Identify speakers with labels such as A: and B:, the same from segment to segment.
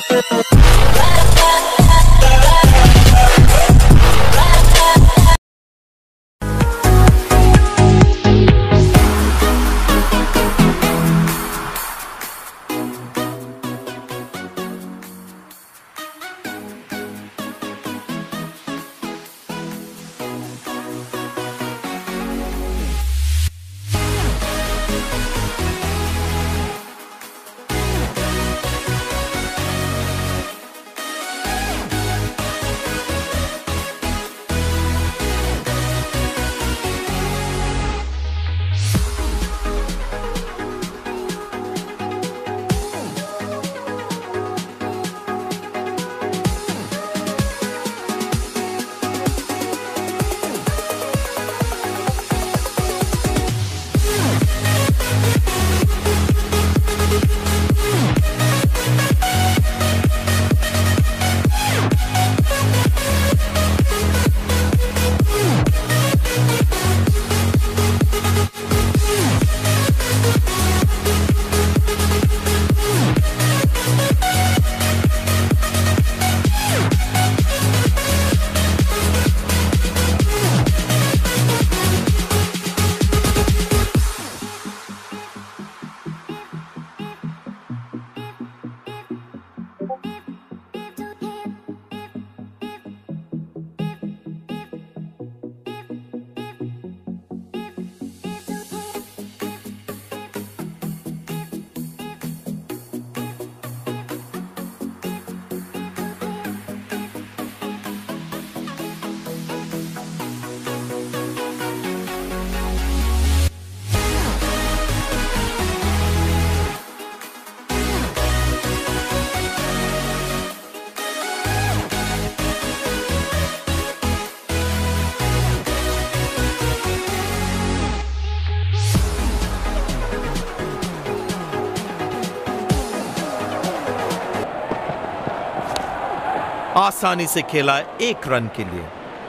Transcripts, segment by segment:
A: आसानी से खेला 1 रन के लिए।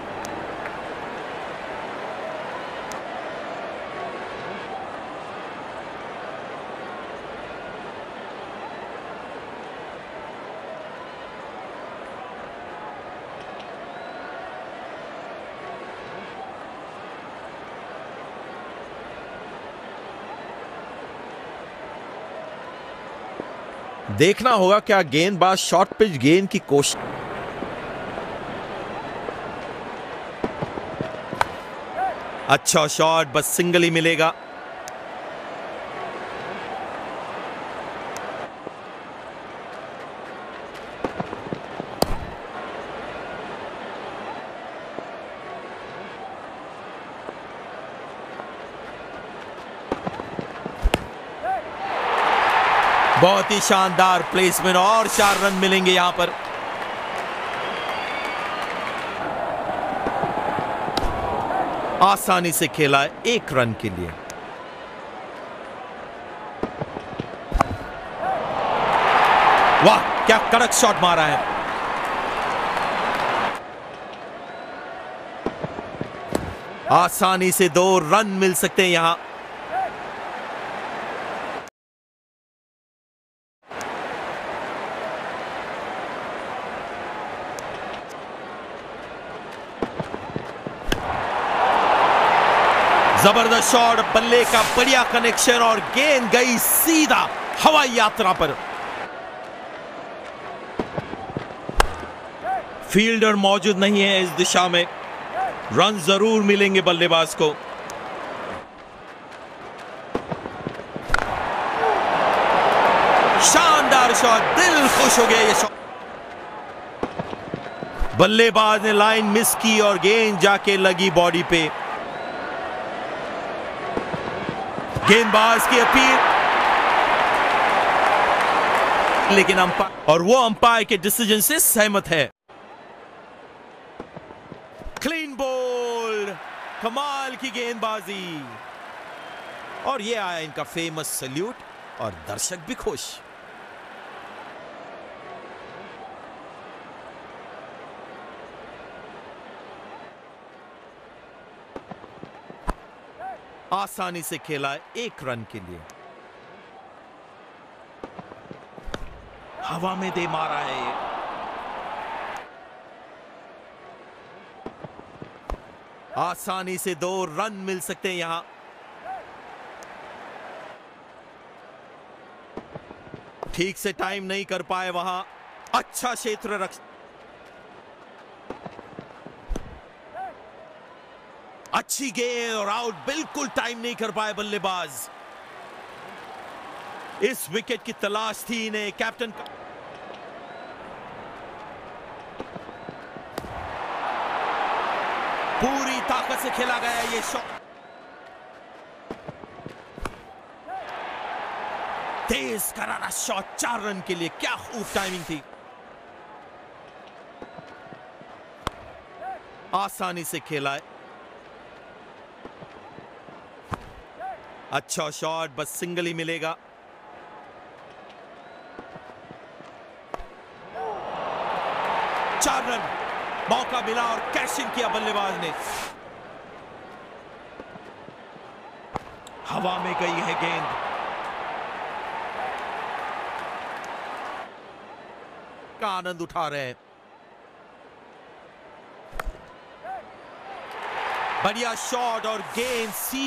A: देखना होगा क्या गेंदबाज शॉर्ट पिच गेंद की कोशिश। अच्छा शॉट, बस सिंगल ही मिलेगा। बहुत ही शानदार प्लेसमेंट और 4 रन मिलेंगे यहां पर। आसानी से खेला 1 रन के लिए। वाह क्या कड़क शॉट मारा है। आसानी से 2 रन मिल सकते हैं यहां। जबरदस्त शॉट, बल्ले का बढ़िया कनेक्शन और गेंद गई सीधा हवाई यात्रा पर। फील्डर मौजूद नहीं है इस दिशा में, रन जरूर मिलेंगे बल्लेबाज को। शानदार शॉट, दिल खुश हो गया ये शॉट। बल्लेबाज ने लाइन मिस की और गेंद जाके लगी बॉडी पे। गेंदबाज की अपील, लेकिन अंपायर और वो अंपायर के डिसीजन से सहमत है। क्लीन बोल्ड, कमाल की गेंदबाजी। और ये आया इनका फेमस सैल्यूट और दर्शक भी खुश। आसानी से खेला 1 रन के लिए। हवा में दे मारा है ये। आसानी से 2 रन मिल सकते हैं यहां। ठीक से टाइम नहीं कर पाए वहां। अच्छा क्षेत्र रख, अच्छी गेंद और आउट। बिल्कुल टाइम नहीं कर पाए बल्लेबाज। इस विकेट की तलाश थी इन्हें। कैप्टन पूरी ताकत से खेला गया ये शॉट। तेज करारा शॉट 4 रन के लिए। क्या खूब टाइमिंग थी। आसानी से खेला है। अच्छा शॉट, बस सिंगल ही मिलेगा। चार रन मौका मिला और कैश इन किया बल्लेबाज ने। हवा में गई है गेंद। का आनंद उठा रहे हैं। बढ़िया शॉट और गेंद सी।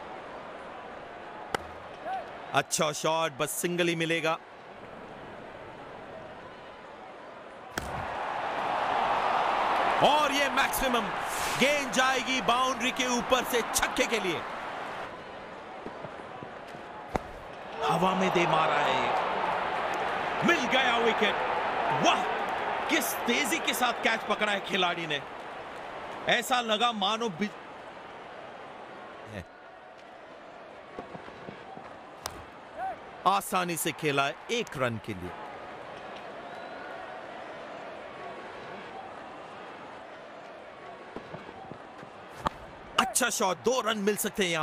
A: अच्छा शॉट, बस सिंगल ही मिलेगा। और ये मैक्सिमम गेंद जाएगी बाउंड्री के ऊपर से छक्के के लिए। हवा में दे मारा है ये। मिल गया विकेट। वाह, किस तेजी के साथ कैच पकड़ा है खिलाड़ी ने। ऐसा लगा मानो आसानी से खेला है 1 रन के लिए। अच्छा शॉट, 2 रन मिल सकते हैं यहां।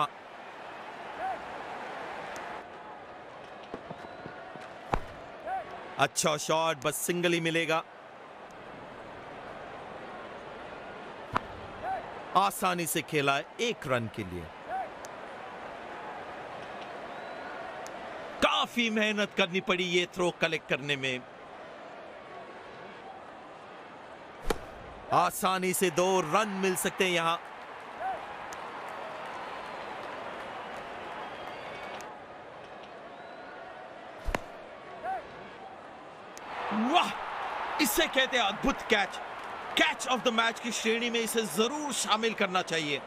A: अच्छा शॉट, बस सिंगल ही मिलेगा। आसानी से खेला है 1 रन के लिए। काफी मेहनत करनी पड़ी ये थ्रो कलेक्ट करने में। आसानी से 2 रन मिल सकते हैं यहां। वाह, इसे कहते हैं अद्भुत catch. Catch of the match की श्रेणी में इसे जरूर शामिल करना चाहिए।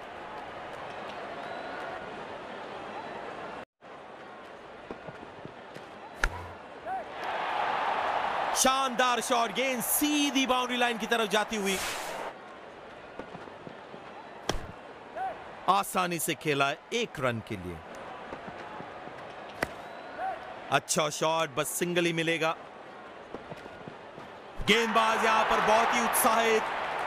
A: शानदार शॉट, गेंद सीधी बाउंड्री लाइन की तरफ जाती हुई। आसानी से खेला है 1 रन के लिए। अच्छा शॉट, बस सिंगल ही मिलेगा। गेंदबाज यहां पर बहुत ही उत्साहित।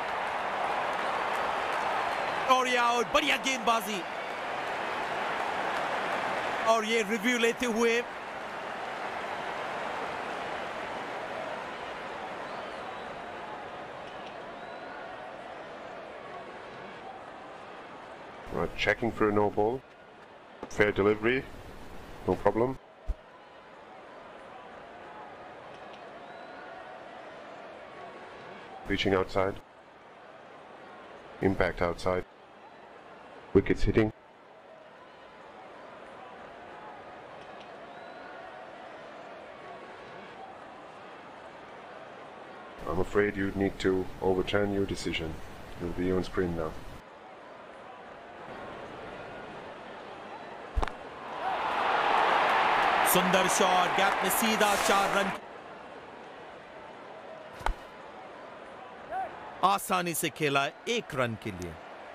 A: और ये आउट। बढ़िया गेंदबाजी। और ये रिव्यू लेते हुए
B: checking for a no ball. Fair delivery, no problem. Reaching outside. Impact outside. Wickets hitting. I'm afraid you need to overturn your decision. You'll be on screen now.
A: सुंदर शॉट, गैप में सीधा 4 run. आसानी से खेला है 1 run के लिए।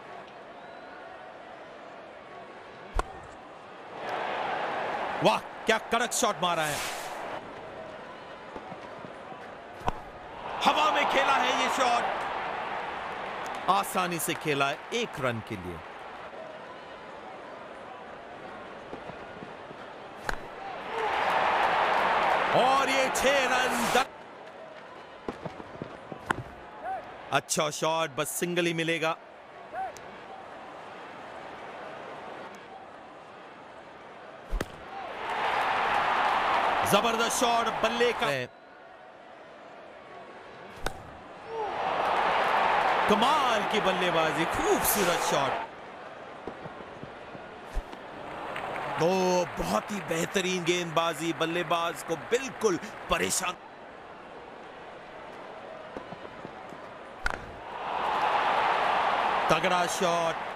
A: वाह, क्या कड़क शॉट मारा है। हवा में खेला है ये शॉट। आसानी से खेला है 1 रन के लिए। और ये 6 रन। अच्छा शॉट, बस सिंगल ही मिलेगा। जबरदस्त शॉट, बल्ले का है। कमाल की बल्लेबाजी, खूबसूरत शॉट। तो बहुत ही बेहतरीन गेंदबाजी, बल्लेबाज को बिल्कुल परेशान। तगड़ा शॉट।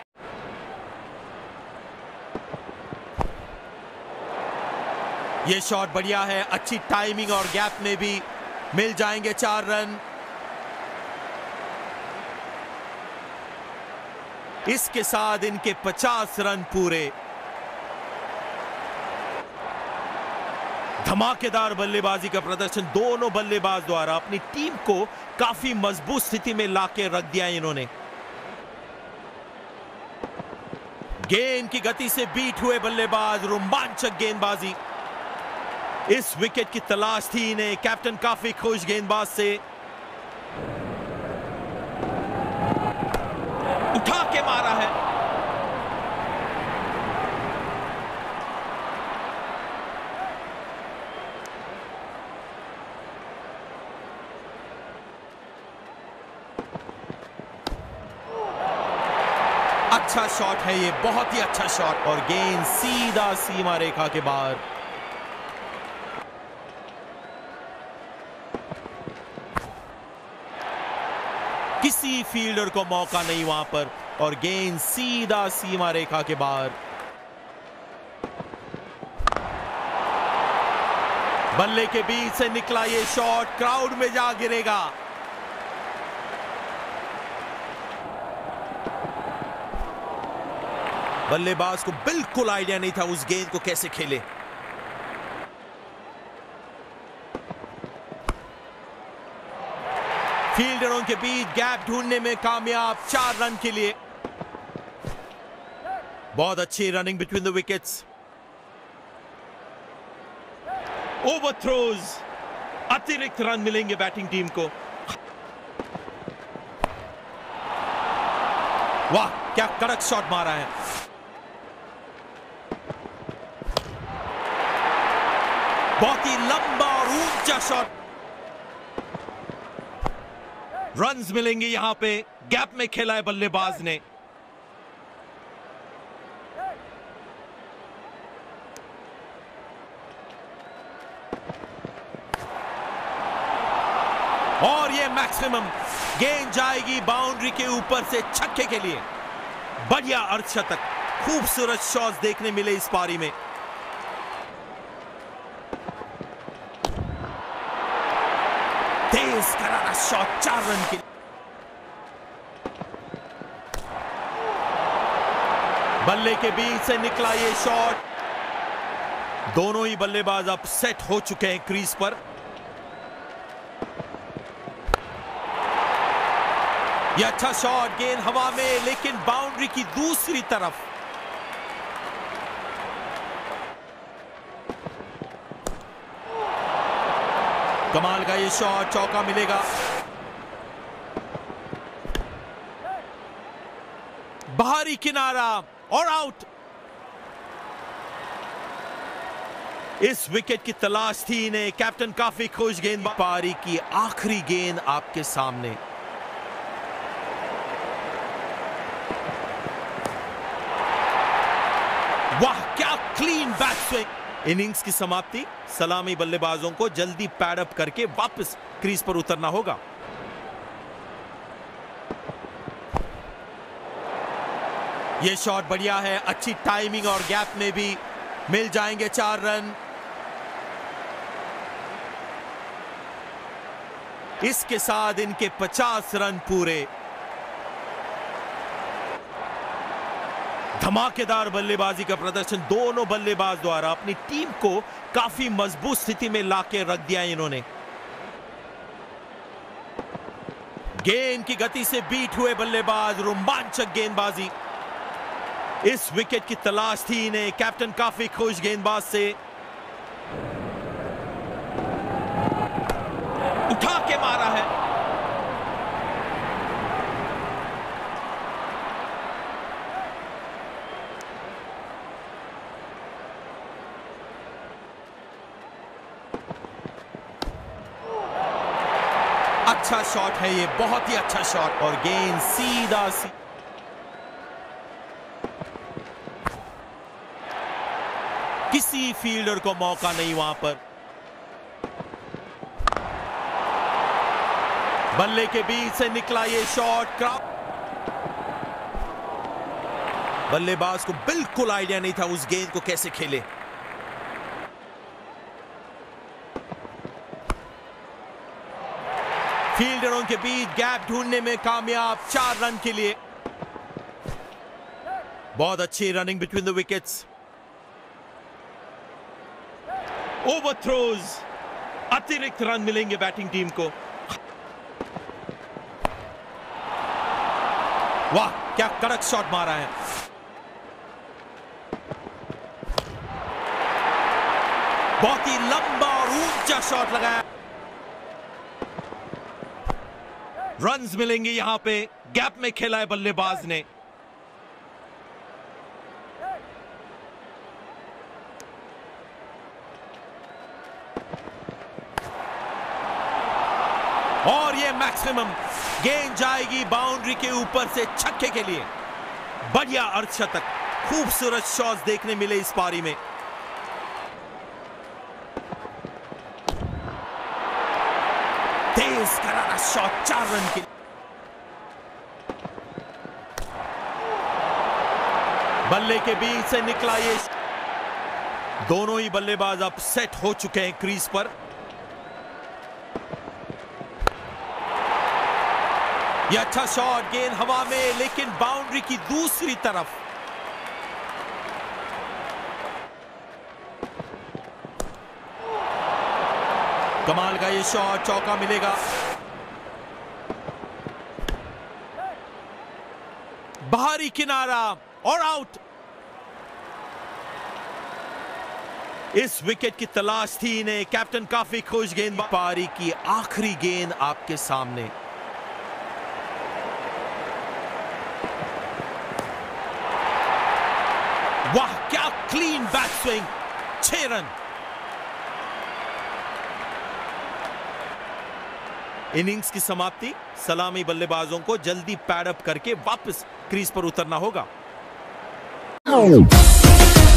A: ये शॉट बढ़िया है, अच्छी टाइमिंग और गैप में भी मिल जाएंगे 4 रन। इसके साथ इनके 50 रन पूरे। धमाकेदार बल्लेबाजी का प्रदर्शन दोनों बल्लेबाज द्वारा अपनी टीम को काफी मजबूत स्थिति में लाके रख दिया इन्होंने। गेंद की गति से बीट हुए बल्लेबाज, रोमांचक गेंदबाजी। इस विकेट की तलाश थी इन्हें, कैप्टन काफी खुश गेंदबाज से। उठा के मारा है। अच्छा शॉट है ये, बहुत ही अच्छा शॉट, और गेंद सीधा सीमा रेखा के बाहर। किसी फील्डर को मौका नहीं वहां पर, और गेंद सीधा सीमा रेखा के बाहर। बल्ले के बीच से निकला ये शॉट क्राउड में जा गिरेगा। बल्लेबाज को बिल्कुल आइडिया नहीं था उस गेंद को कैसे खेले। फील्डरों के बीच गैप ढूंढने में कामयाब, 4 रन के लिए। बहुत अच्छी running between the wickets. Overthrows, अतिरिक्त रन मिलेंगे बैटिंग टीम को। वाह, क्या कड़क शॉट मारा है। बहुत ही लंबा और ऊंचा शॉट। रन्स मिलेंगे यहां पे, गैप में खेला है बल्लेबाज ने। और ये मैक्सिमम गेंद जाएगी बाउंड्री के ऊपर से छक्के के लिए। बढ़िया अर्धशतक, खूबसूरत शॉट्स देखने मिले इस पारी में। तेज करारा शॉट, 4 रन के। बल्ले के बीच से निकला ये शॉट। दोनों ही बल्लेबाज अब सेट हो चुके हैं क्रीज पर। यह अच्छा शॉट, गेंद हवा में, लेकिन बाउंड्री की दूसरी तरफ। कमाल का ये शॉट, चौका मिलेगा। बाहरी किनारा और आउट। इस विकेट की तलाश थी इन्हें, कैप्टन काफी खुश। गेंद पारी की आखिरी गेंद आपके सामने। वाह, क्या क्लीन बैट स्विंग। इनिंग्स की समाप्ति। सलामी बल्लेबाजों को जल्दी पैड अप करके वापस क्रीज पर उतरना होगा। यह शॉट बढ़िया है, अच्छी टाइमिंग और गैप में भी मिल जाएंगे 4 रन। इसके साथ इनके 50 रन पूरे। धमाकेदार बल्लेबाजी का प्रदर्शन दोनों बल्लेबाज द्वारा अपनी टीम को काफी मजबूत स्थिति में लाके रख दिया इन्होंने। गेंद की गति से बीट हुए बल्लेबाज, रोमांचक गेंदबाजी। इस विकेट की तलाश थी इन्हें, कैप्टन काफी खुश गेंदबाज से। उठा के मारा है। अच्छा शॉट है ये, बहुत ही अच्छा शॉट, और गेंद सीधा किसी फील्डर को मौका नहीं वहां पर। बल्ले के बीच से निकला ये शॉट, बल्लेबाज को बिल्कुल आइडिया नहीं था उस गेंद को कैसे खेले। फील्डरों के बीच गैप ढूंढने में कामयाब, 4 रन के लिए। बहुत अच्छी running between the wickets. Overthrows, अतिरिक्त रन मिलेंगे बैटिंग टीम को। वाह, क्या कड़क शॉट मारा है। बहुत ही लंबा और ऊंचा शॉट लगाया। रन्स मिलेंगे यहां पे, गैप में खेला है बल्लेबाज ने। और ये मैक्सिमम, गेंद जाएगी बाउंड्री के ऊपर से छक्के के लिए। बढ़िया अर्धशतक, खूबसूरत शॉट्स देखने मिले इस पारी में। तेज करारा शॉट, 4 रन के। बल्ले के बीच से निकला ये। दोनों ही बल्लेबाज अब सेट हो चुके हैं क्रीज पर। यह अच्छा शॉट, गेंद हवा में, लेकिन बाउंड्री की दूसरी तरफ। कमाल का ये शॉट, चौका मिलेगा। बाहरी किनारा और आउट। इस विकेट की तलाश थी इन्हें, कैप्टन काफी खुश। गेंद पारी की आखिरी गेंद आपके सामने। वाह, क्या clean back swing, 6 run. Innings की समाप्ति। सलामी बल्लेबाजों को जल्दी पैड अप करके वापस क्रीज पर उतरना होगा।